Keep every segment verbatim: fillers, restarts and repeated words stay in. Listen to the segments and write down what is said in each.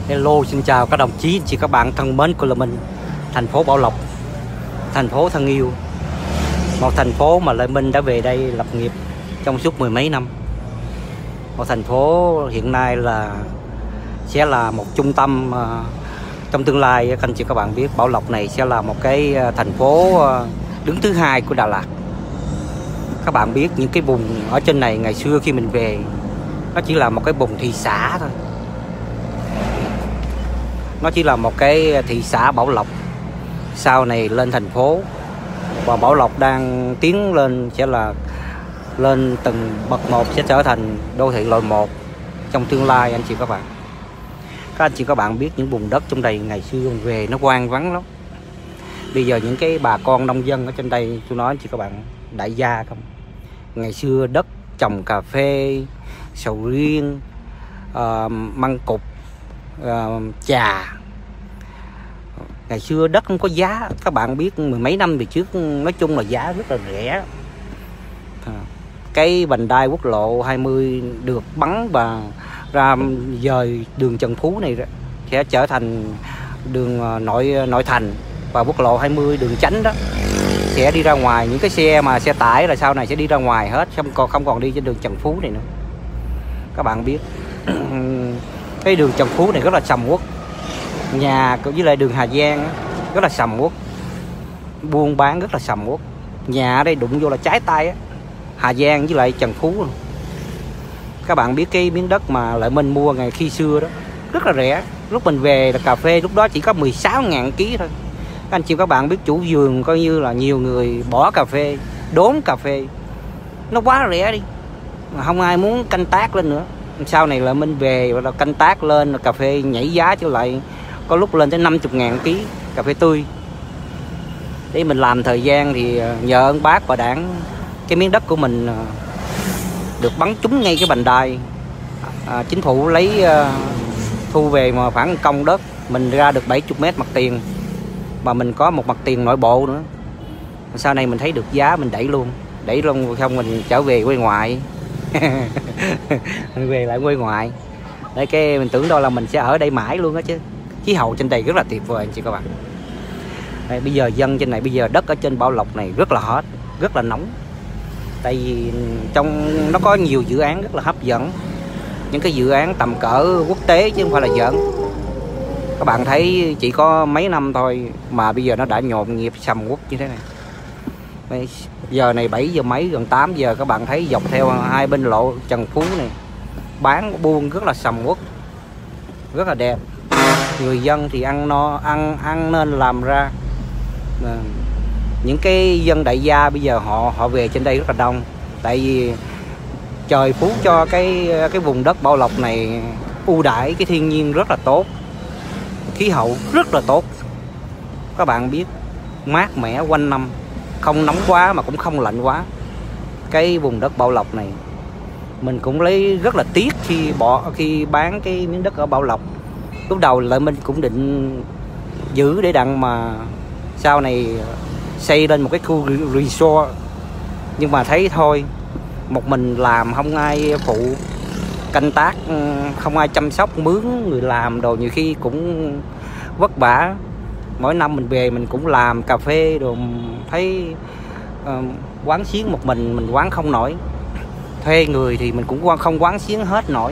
Hello, xin chào các đồng chí, chị các bạn thân mến của Lê Minh, thành phố Bảo Lộc, thành phố thân yêu, một thành phố mà Lê Minh đã về đây lập nghiệp trong suốt mười mấy năm. Một thành phố hiện nay là sẽ là một trung tâm uh, trong tương lai. Các anh chị các bạn biết Bảo Lộc này sẽ là một cái thành phố uh, đứng thứ hai của Đà Lạt. Các bạn biết những cái vùng ở trên này ngày xưa khi mình về nó chỉ là một cái vùng thị xã thôi. Nó chỉ là một cái thị xã Bảo Lộc, sau này lên thành phố, và Bảo Lộc đang tiến lên sẽ là lên từng bậc một, sẽ trở thành đô thị loại một trong tương lai. Anh chị các bạn, các anh chị các bạn biết những vùng đất trong đây ngày xưa về nó hoang vắng lắm. Bây giờ những cái bà con nông dân ở trên đây, tôi nói anh chị các bạn, đại gia không. Ngày xưa đất trồng cà phê, sầu riêng, uh, măng cụt, uh, trà. Ngày xưa đất không có giá. Các bạn biết mười mấy năm về trước nói chung là giá rất là rẻ. Cái vành đai quốc lộ hai mươi được bắn và ra dời đường Trần Phú này sẽ trở thành đường nội nội thành, và quốc lộ hai mươi đường Chánh đó sẽ đi ra ngoài. Những cái xe mà xe tải là sau này sẽ đi ra ngoài hết, không còn không còn đi trên đường Trần Phú này nữa. Các bạn biết cái đường Trần Phú này rất là sầm uất, nhà với lại đường Hà Giang rất là sầm uất, buôn bán rất là sầm uất. Nhà ở đây đụng vô là trái tay á, Hà Giang với lại Trần Phú. Các bạn biết cái miếng đất mà Lợi Minh mua ngày khi xưa đó rất là rẻ. Lúc mình về là cà phê lúc đó chỉ có mười sáu ngàn ký thôi. Các anh chị các bạn biết chủ vườn coi như là nhiều người bỏ cà phê, đốn cà phê, nó quá rẻ đi, mà không ai muốn canh tác lên nữa. Sau này Lợi Minh về và canh tác lên, cà phê nhảy giá trở lại, có lúc lên tới năm mươi ngàn ký cà phê tươi. Để mình làm thời gian thì nhờ ơn bác và đảng, cái miếng đất của mình được bắn trúng ngay cái vành đai. À, chính phủ lấy uh, thu về mà khoảng công đất mình ra được bảy mươi mét mặt tiền, mà mình có một mặt tiền nội bộ nữa. Sau này mình thấy được giá mình đẩy luôn, đẩy luôn không mình trở về quê ngoại. Mình về lại quê ngoại. Để cái mình tưởng đâu là mình sẽ ở đây mãi luôn á chứ. Khí hậu trên đây rất là tuyệt vời anh chị các bạn. Đây, bây giờ dân trên này, bây giờ đất ở trên Bảo Lộc này rất là hot, rất là nóng. Tại vì trong nó có nhiều dự án rất là hấp dẫn, những cái dự án tầm cỡ quốc tế chứ không phải là giỡn. Các bạn thấy chỉ có mấy năm thôi mà bây giờ nó đã nhộn nhịp sầm uất như thế này. Bây giờ này bảy giờ mấy, gần tám giờ, các bạn thấy dọc theo hai bên lộ Trần Phú này bán buôn rất là sầm uất, rất là đẹp. Người dân thì ăn no, ăn ăn nên làm ra. Những cái dân đại gia bây giờ họ họ về trên đây rất là đông, tại vì trời phú cho cái cái vùng đất Bảo Lộc này ưu đãi, cái thiên nhiên rất là tốt, khí hậu rất là tốt. Các bạn biết mát mẻ quanh năm, không nóng quá mà cũng không lạnh quá. Cái vùng đất Bảo Lộc này mình cũng lấy rất là tiếc khi bỏ khi bán cái miếng đất ở Bảo Lộc. Lúc đầu lại mình cũng định giữ để đặng mà sau này xây lên một cái khu resort, nhưng mà thấy thôi, một mình làm không ai phụ, canh tác không ai chăm sóc, mướn người làm đồ nhiều khi cũng vất vả. Mỗi năm mình về mình cũng làm cà phê đồ, thấy uh, quán xuyến một mình mình quán không nổi, thuê người thì mình cũng không quán xuyến hết nổi.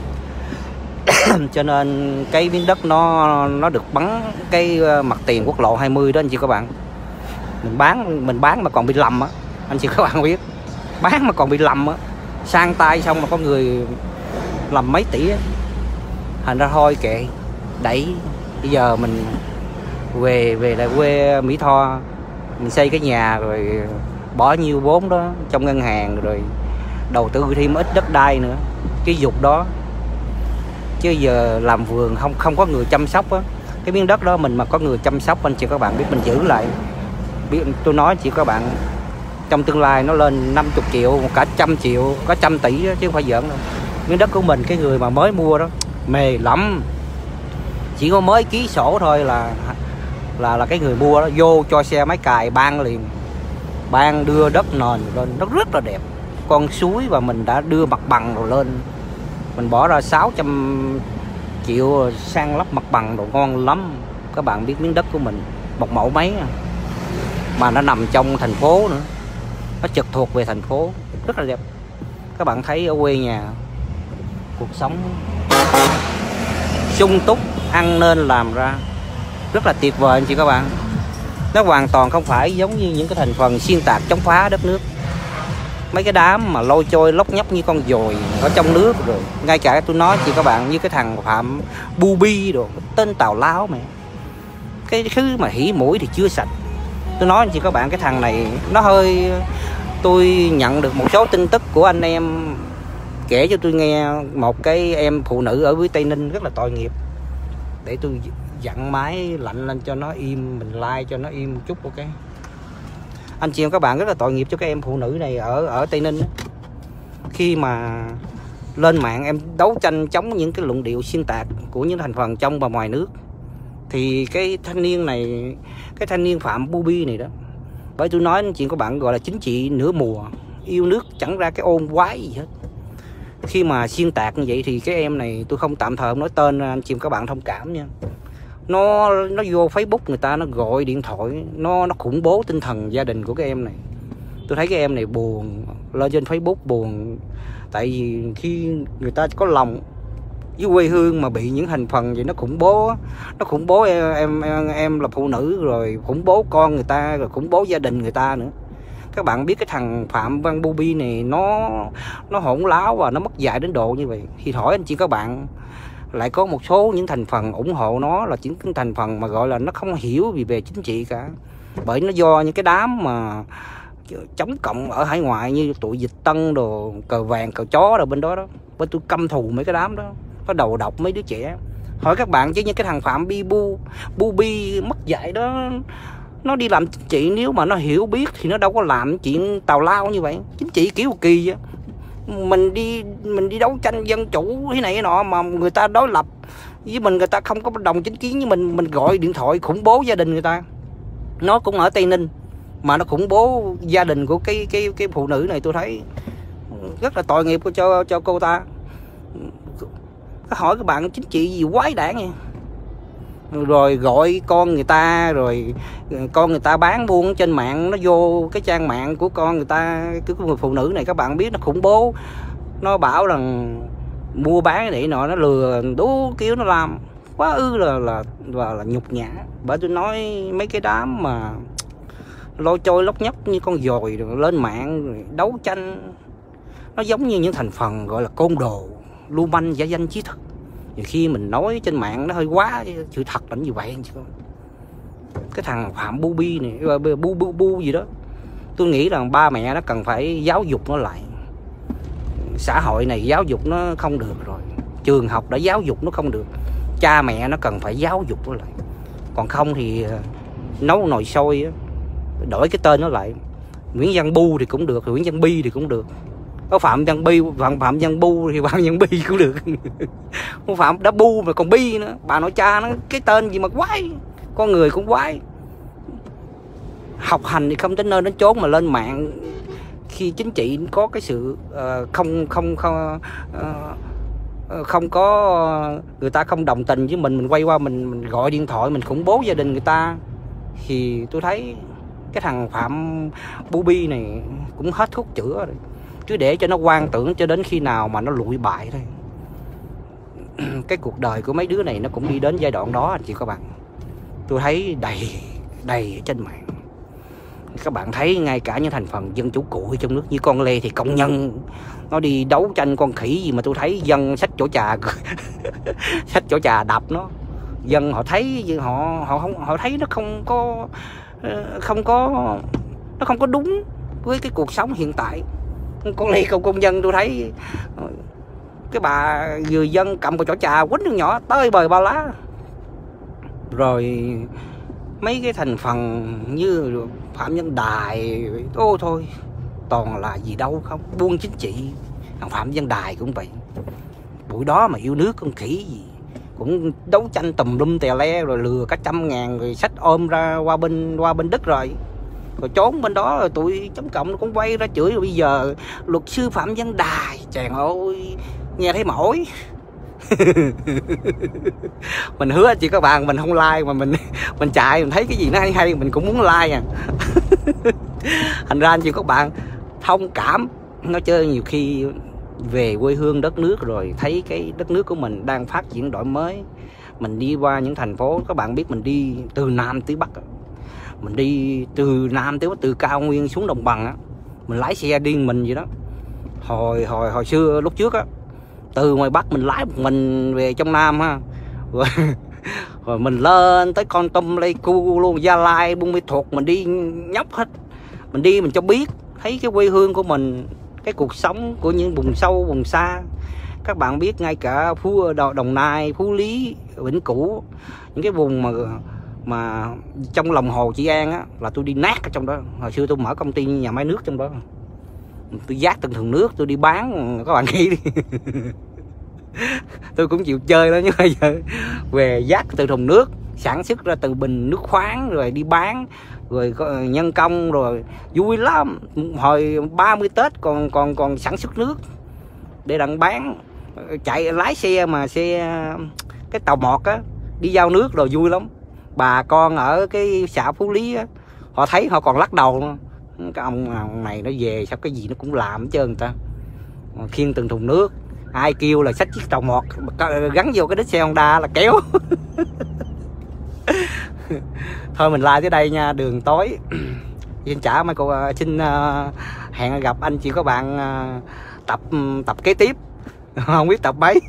Cho nên cái miếng đất nó nó được bắn cái mặt tiền quốc lộ hai mươi đó anh chị các bạn. Mình bán mình bán mà còn bị lầm á, anh chị các bạn biết, bán mà còn bị lầm á, sang tay xong mà có người làm mấy tỷ á. Thành ra thôi kệ, đẩy. Bây giờ mình về về lại quê Mỹ Tho, mình xây cái nhà rồi bỏ nhiêu vốn đó trong ngân hàng, rồi đầu tư thêm ít đất đai nữa, cái dục đó. Chứ giờ làm vườn không không có người chăm sóc á, cái miếng đất đó mình mà có người chăm sóc anh chị các bạn biết, mình giữ lại, biết tôi nói chị các bạn, trong tương lai nó lên năm mươi triệu, cả trăm triệu, có trăm tỷ đó, chứ không phải giỡn đâu. Miếng đất của mình, cái người mà mới mua đó mê lắm, chỉ có mới ký sổ thôi là là là cái người mua đó vô cho xe máy cài ban liền, ban đưa đất nền lên, nó rất là đẹp, con suối, và mình đã đưa mặt bằng rồi lên. Mình bỏ ra sáu trăm chịu san lấp mặt bằng đồ ngon lắm. Các bạn biết miếng đất của mình một mẫu mấy mà nó nằm trong thành phố nữa, nó trực thuộc về thành phố, rất là đẹp. Các bạn thấy ở quê nhà cuộc sống sung túc, ăn nên làm ra rất là tuyệt vời anh chị các bạn. Nó hoàn toàn không phải giống như những cái thành phần xuyên tạc chống phá đất nước, mấy cái đám mà lôi trôi lóc nhóc như con dồi ở trong nước. Rồi ngay cả tôi nói chị các bạn, như cái thằng Phạm Bubi đồ, tên tào lao mẹ, cái thứ mà hỉ mũi thì chưa sạch. Tôi nói anh chị các bạn, cái thằng này nó hơi, tôi nhận được một số tin tức của anh em kể cho tôi nghe, một cái em phụ nữ ở với Tây Ninh rất là tội nghiệp, để tôi dặn máy lạnh lên cho nó im, mình like cho nó im một chút. Ok anh chị em các bạn, rất là tội nghiệp cho cái em phụ nữ này ở ở Tây Ninh. Khi mà lên mạng em đấu tranh chống những cái luận điệu xuyên tạc của những thành phần trong và ngoài nước, thì cái thanh niên này, cái thanh niên Phạm Bubi này đó, bởi tôi nói anh chị các bạn, gọi là chính trị nửa mùa, yêu nước chẳng ra cái ôn quái gì hết. Khi mà xuyên tạc như vậy thì cái em này, tôi không tạm thời không nói tên, anh chị các bạn thông cảm nha, nó nó vô Facebook người ta, nó gọi điện thoại, nó nó khủng bố tinh thần gia đình của cái em này. Tôi thấy cái em này buồn, lên trên Facebook buồn, tại vì khi người ta có lòng với quê hương mà bị những thành phần vậy nó khủng bố, nó khủng bố em em em, em là phụ nữ, rồi khủng bố con người ta, rồi khủng bố gia đình người ta nữa. Các bạn biết cái thằng Phạm Văn Bubi này nó nó hỗn láo và nó mất dạy đến độ như vậy. Thì hỏi anh chị các bạn, lại có một số những thành phần ủng hộ nó là những thành phần mà gọi là nó không hiểu gì về chính trị cả, bởi nó do những cái đám mà chống cộng ở hải ngoại như tụi Dịch Tân đồ, cờ vàng cờ chó rồi bên đó đó. Bên tôi căm thù mấy cái đám đó, có đầu độc mấy đứa trẻ. Hỏi các bạn chứ những cái thằng Phạm Bi Bu Bubi mất dạy đó, nó đi làm chính trị, nếu mà nó hiểu biết thì nó đâu có làm chuyện tào lao như vậy. Chính trị kiểu kỳ vậy, mình đi mình đi đấu tranh dân chủ thế này thế nọ mà người ta đối lập với mình, người ta không có đồng chính kiến với mình, mình gọi điện thoại khủng bố gia đình người ta. Nó cũng ở Tây Ninh mà nó khủng bố gia đình của cái cái cái phụ nữ này, tôi thấy rất là tội nghiệp cho cho cô ta. Hỏi các bạn, chính trị gì quái đản vậy? Rồi gọi con người ta, rồi con người ta bán buôn trên mạng, nó vô cái trang mạng của con người ta, cái người phụ nữ này các bạn biết nó khủng bố, nó bảo rằng mua bán để nọ, nó lừa đủ kiểu, nó làm quá ư là là là, là nhục nhã. Bởi tôi nói mấy cái đám mà lôi trôi lóc nhóc như con dồi rồi lên mạng rồi đấu tranh, nó giống như những thành phần gọi là côn đồ, lưu manh, giả danh trí thức. Nhiều khi mình nói trên mạng nó hơi quá, sự thật là như vậy. Cái thằng Phạm Bubi này, bu bu bu gì đó, tôi nghĩ rằng ba mẹ nó cần phải giáo dục nó lại. Xã hội này giáo dục nó không được rồi, trường học đã giáo dục nó không được, cha mẹ nó cần phải giáo dục nó lại. Còn không thì nấu nồi sôi, đổi cái tên nó lại, Nguyễn Văn Bu thì cũng được, Nguyễn Văn Bi thì cũng được. Có Phạm Văn Bi, Phạm Phạm Văn Bu thì Phạm Văn Bi cũng được. Không Phạm đã Bu mà còn Bi nữa, bà nội cha nó cái tên gì mà quái, con người cũng quái. Học hành thì không đến nơi đến chốn mà lên mạng khi chính trị có cái sự uh, không không không uh, không có, người ta không đồng tình với mình, mình quay qua mình mình gọi điện thoại mình khủng bố gia đình người ta, thì tôi thấy cái thằng Phạm Bubi này cũng hết thuốc chữa rồi. Cứ để cho nó quan tưởng cho đến khi nào mà nó lụi bại thôi. Cái cuộc đời của mấy đứa này nó cũng đi đến giai đoạn đó anh chị các bạn. Tôi thấy đầy đầy ở trên mạng. Các bạn thấy ngay cả những thành phần dân chủ cụi trong nước như con Lê thì công nhân, nó đi đấu tranh con khỉ gì mà tôi thấy dân xách chỗ trà xách chỗ trà đập nó. Dân họ thấy họ họ không họ thấy nó không có không có nó không có đúng với cái cuộc sống hiện tại. Con Lê công công dân tôi thấy cái bà người dân cầm một chỏ trà quýnh con nhỏ tới bời bao lá. Rồi mấy cái thành phần như Phạm Văn Đài, ô thôi toàn là gì đâu không, buôn chính trị. Thằng Phạm Văn Đài cũng vậy, buổi đó mà yêu nước con khỉ gì, cũng đấu tranh tùm lum tè le, rồi lừa cả trăm ngàn, rồi xách ôm ra qua bên qua bên Đức rồi rồi trốn bên đó, rồi tụi chống cộng cũng quay ra chửi. Rồi bây giờ luật sư Phạm Văn Đài, chàng ơi nghe thấy mỏi. Mình hứa chị các bạn, mình không like mà mình mình chạy, mình thấy cái gì nó hay hay mình cũng muốn like à. Thành ra anh chị các bạn thông cảm, nó chơi nhiều khi về quê hương đất nước rồi thấy cái đất nước của mình đang phát triển đổi mới. Mình đi qua những thành phố, các bạn biết mình đi từ Nam tới Bắc, mình đi từ Nam tới Bắc, từ cao nguyên xuống đồng bằng á, mình lái xe điên mình vậy đó. Hồi hồi hồi xưa lúc trước á, từ ngoài Bắc mình lái một mình về trong Nam ha, rồi, rồi mình lên tới Kon Tum, Pleiku luôn, Gia Lai, Buôn Mê Thuột, mình đi nhóc hết. Mình đi mình cho biết thấy cái quê hương của mình, cái cuộc sống của những vùng sâu vùng xa. Các bạn biết ngay cả Phú Đồng Nai, Phú Lý, Vĩnh Cửu, những cái vùng mà mà trong lòng hồ Trị An á, là tôi đi nát ở trong đó. Hồi xưa tôi mở công ty nhà máy nước trong đó, tôi vác từng thùng nước tôi đi bán, các bạn nghĩ đi. Tôi cũng chịu chơi đó, nhưng bây giờ về vác từ thùng nước, sản xuất ra từ bình nước khoáng rồi đi bán, rồi nhân công, rồi vui lắm. Hồi ba mươi Tết còn còn còn sản xuất nước để đặng bán, chạy lái xe mà xe cái tàu mọt á, đi giao nước rồi vui lắm. Bà con ở cái xã Phú Lý á, họ thấy họ còn lắc đầu luôn. Cái ông, ông này nó về sao cái gì nó cũng làm hết trơn người ta, khiêng từng thùng nước, ai kêu là xách chiếc tàu mọt gắn vô cái đít xe Honda là kéo. Thôi mình like tới đây nha, đường tối. Xin chào mấy cô, xin uh, hẹn gặp anh chị các bạn uh, tập tập kế tiếp. Không biết tập mấy.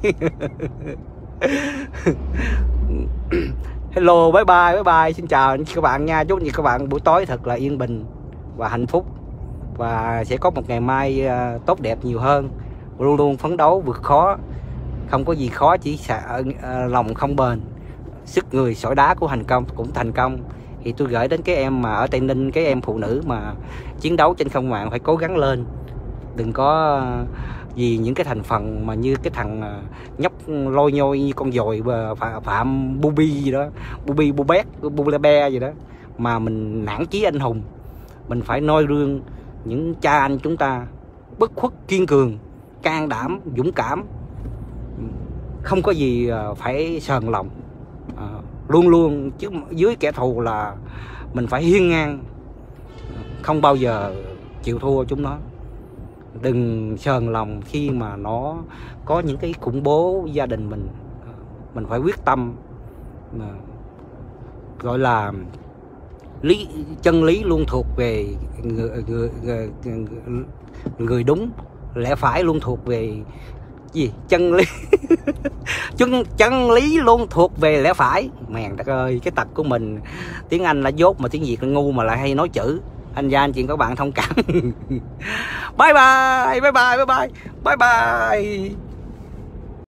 Hello, bye bye, bye bye, xin chào anh chị các bạn nha. Chúc anh chị các bạn buổi tối thật là yên bình và hạnh phúc, và sẽ có một ngày mai uh, tốt đẹp nhiều hơn. Luôn luôn phấn đấu vượt khó, không có gì khó, chỉ sợ uh, lòng không bền. Sức người sỏi đá của thành công cũng thành công. Thì tôi gửi đến cái em mà ở Tây Ninh, cái em phụ nữ mà chiến đấu trên không mạng, phải cố gắng lên. Đừng có vì những cái thành phần mà như cái thằng nhóc lôi nhôi như con dồi Phạm Bubi gì đó, Bubi Bubét, Bubebe gì đó, mà mình nản chí anh hùng. Mình phải noi gương những cha anh chúng ta bất khuất, kiên cường, can đảm, dũng cảm, không có gì phải sờn lòng. À, luôn luôn chứ dưới kẻ thù là mình phải hiên ngang, không bao giờ chịu thua chúng nó. Đừng sờn lòng khi mà nó có những cái khủng bố gia đình mình. Mình phải quyết tâm, à, gọi là lý chân lý luôn thuộc về người, người, người, người, người đúng, lẽ phải luôn thuộc về gì chân lý. chân chân lý luôn thuộc về lẽ phải. Mèn đất ơi, cái tật của mình tiếng Anh là dốt mà tiếng Việt là ngu mà lại hay nói chữ. Anh ra anh chị các bạn thông cảm. Bye bye, bye bye, bye bye, bye bye.